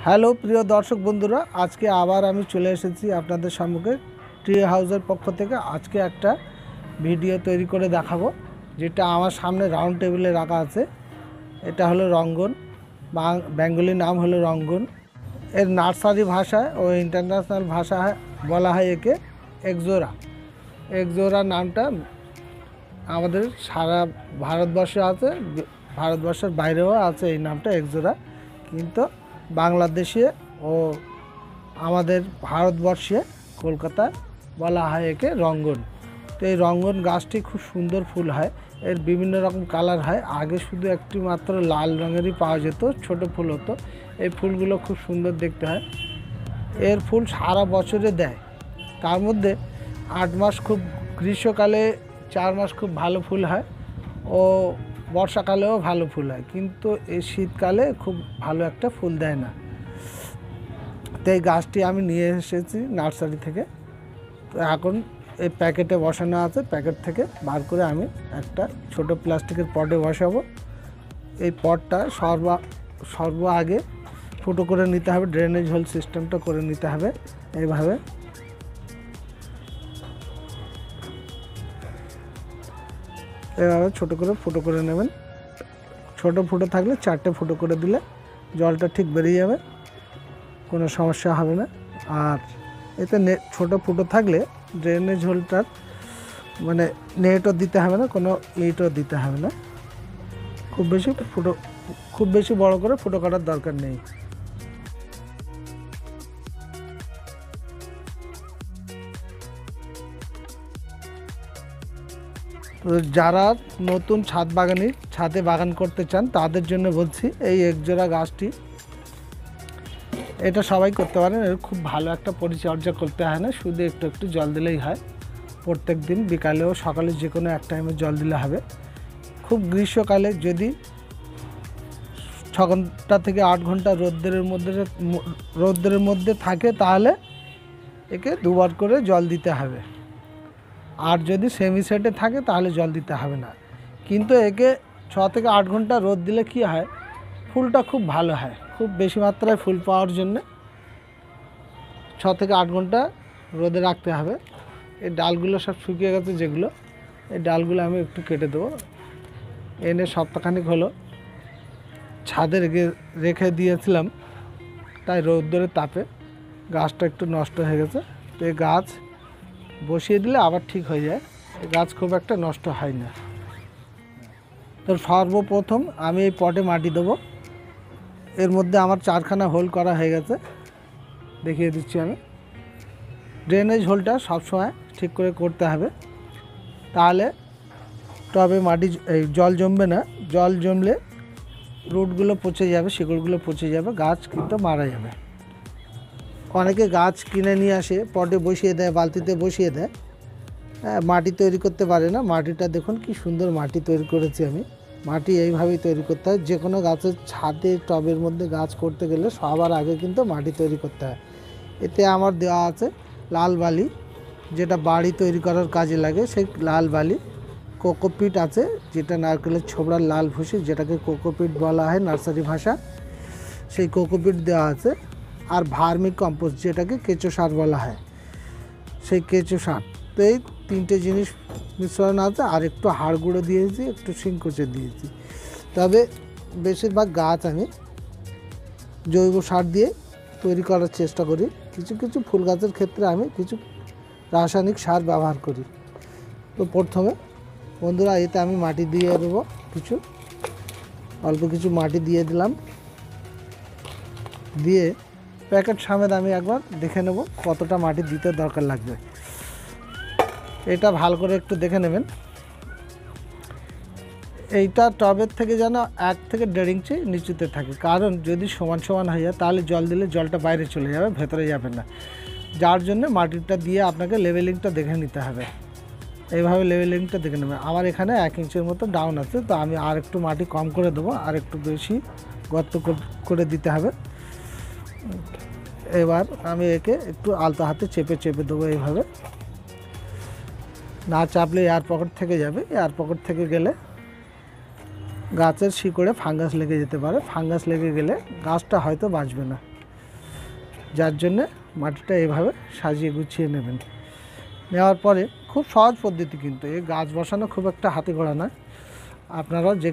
Hello প্রিয় দর্শক বন্ধুরা, আজকে আবার আমি চলে এসেছি আপনাদের সম্মুখে ট্রি হাউসের পক্ষ থেকে। আজকে একটা ভিডিও তৈরি করে দেখাবো, যেটা আমার সামনে রাউন্ড টেবিলে রাখা আছে। এটা হলো রঙ্গন, বেঙ্গলি নাম হলো রঙ্গন। এর নার্সারি ভাষায় ও ইন্টারন্যাশনাল ভাষায় বলা হয় একে একজোড়া। একজোড়া নামটা আমাদের সারা ভারতবর্ষে আছে, ভারতবর্ষের বাইরেও আছে এই নামটা একজোড়া, কিন্তু বাংলাদেশে ও আমাদের ভারতবর্ষে কলকাতায় বলা হয় একে রঙ্গন। তো এই রঙ্গন গাছটি খুব সুন্দর ফুল হয়, এর বিভিন্ন রকম কালার হয়। আগে শুধু একটি মাত্র লাল রঙেরই পাওয়া যেত, ছোট ফুল হতো। এই ফুলগুলো খুব সুন্দর দেখতে হয়। এর ফুল সারা বছরে দেয়, তার মধ্যে 8 মাস খুব, গ্রীষ্মকালে 4 মাস খুব ভালো ফুল হয় ও বর্ষাকালেও ভালো ফুল হয়, কিন্তু এই শীতকালে খুব ভালো একটা ফুল দেয় না। তো এই গাছটি আমি নিয়ে এসেছি নার্সারি থেকে। তো এখন এই প্যাকেটে বসানো আছে, প্যাকেট থেকে বার করে আমি একটা ছোট প্লাস্টিকের পটে বসাবো। এই পটটা সর্ব আগে ফুটো করে নিতে হবে, ড্রেনেজ হোল সিস্টেমটা করে নিতে হবে। এইভাবে ছোটো করে ফুটো করে নেবেন। ছোট ফুটো থাকলে 4টে ফুটো করে দিলে জলটা ঠিক বেরিয়ে যাবে, কোনো সমস্যা হবে না। আর এতে ছোট ফুটো থাকলে ড্রেনেজ হোলটার মানে নেটও দিতে হবে না, কোনো ইটও দিতে হবে না। খুব বেশি বড় করে ফুটো কাটার দরকার নেই। তো যারা নতুন ছাদে বাগান করতে চান তাদের জন্য বলছি, এই একজোড়া গাছটি এটা সবাই করতে পারেন। এর খুব ভালো একটা পরিচর্যা করতে হয় না, শুধু একটু একটু জল দিলেই হয়। প্রত্যেক দিন বিকালে ও সকালে যে কোনো এক টাইমে জল দিলে হবে। খুব গ্রীষ্মকালে যদি 6 ঘন্টা থেকে 8 ঘন্টা রোদ্রের মধ্যে থাকে, তাহলে একে 2 বার করে জল দিতে হবে। আর যদি সেমি সেটে থাকে তাহলে জল দিতে হবে না। কিন্তু একে 6 থেকে 8 ঘন্টা রোদ দিলে কি হয়, ফুলটা খুব ভালো হয়। খুব বেশি মাত্রায় ফুল পাওয়ার জন্য 6 থেকে 8 ঘন্টা রোদে রাখতে হবে। এই ডালগুলো সব শুকিয়ে গেছে যেগুলো, এই ডালগুলো আমি একটু কেটে দেবো। এনে সপ্তাহখানিক হলো ছাদে রেখে দিয়েছিলাম, তাই রোদ্দুরের তাপে গাছটা একটু নষ্ট হয়ে গেছে। তো এই গাছ বসিয়ে দিলে আবার ঠিক হয়ে যায়, এই গাছ খুব একটা নষ্ট হয় না। তো সর্বপ্রথম আমি এই পটে মাটি দেবো। এর মধ্যে আমার 4খানা হোল করা হয়ে গেছে, দেখিয়ে দিচ্ছি আমি। ড্রেনেজ হোলটা সবসময় ঠিক করে করতে হবে, তাহলে টবে জল জমবে না। জল জমলে রুটগুলো পচে যাবে, শিকড়গুলো পচে যাবে, গাছ কিন্তু মারা যাবে। অনেকে গাছ কিনে নিয়ে আসে, পটে বসিয়ে দেয়, বালতিতে বসিয়ে দেয়, মাটি তৈরি করতে পারে না। মাটিটা দেখুন কি সুন্দর মাটি তৈরি করেছি আমি। মাটি এইভাবেই তৈরি করতে হয়। যে কোনো গাছের ছাদে টবের মধ্যে গাছ করতে গেলে সবার আগে কিন্তু মাটি তৈরি করতে হয়। এতে আমার দেওয়া আছে লাল বালি, যেটা বাড়ি তৈরি করার কাজে লাগে, সেই লাল বালি। কোকোপিট আছে, যেটা নারকেলের ছোবড়ার লাল ভুসি, যেটাকে কোকোপিট বলা হয় নার্সারি ভাষা, সেই কোকোপিট দেওয়া আছে। আর ভার্মি কম্পোস্ট, যেটাকে কেঁচো সার বলা হয়, সেই কেঁচো সার। তো এই 3টে জিনিস মিশ্রণ আছে। আর একটু হাড় গুঁড়ো দিয়েছি, একটু শিংকুচে দিয়েছি। তবে বেশিরভাগ গাছ আমি জৈব সার দিয়ে তৈরি করার চেষ্টা করি। কিছু কিছু ফুল গাছের ক্ষেত্রে আমি কিছু রাসায়নিক সার ব্যবহার করি। তো প্রথমে বন্ধুরা এতে আমি মাটি দিয়ে দেবো, অল্প কিছু মাটি দিয়ে দিলাম। দিয়ে প্যাকেট সমেত আমি একবার দেখে নেব কতটা মাটি দিতে দরকার লাগবে। এটা ভালো করে একটু দেখে নেবেন। এইটা টবের থেকে যেন 1 থেকে 1.5 ইঞ্চি নিচুতে থাকে, কারণ যদি সমান সমান হয়ে যায় তাহলে জল দিলে জলটা বাইরে চলে যাবে, ভেতরে যাবে না। যার জন্য মাটিটা দিয়ে আপনাকে লেভেলিংটা দেখে নিতে হবে। এইভাবে লেভেলিংটা দেখে নেবেন। আমার এখানে 1 ইঞ্চির মতো ডাউন আছে, তো আমি আর একটু মাটি কম করে দেবো, আর একটু বেশি গর্ত করে দিতে হবে। এবার আমি একে একটু আলতো হাতে চেপে দেবো। এইভাবে না চাপলে এয়ার পকেট থেকে যাবে, এয়ার পকেট থেকে গেলে গাছের শিকড়ে ফাঙ্গাস লেগে যেতে পারে। ফাঙ্গাস লেগে গেলে গাছটা হয়তো বাঁচবে না। যার জন্যে মাটিটা এভাবে সাজিয়ে গুছিয়ে নেবেন। নেওয়ার পরে খুব সহজ পদ্ধতি, কিন্তু এই গাছ বসানো খুব একটা হাতে গড়া নয়। আপনারা যে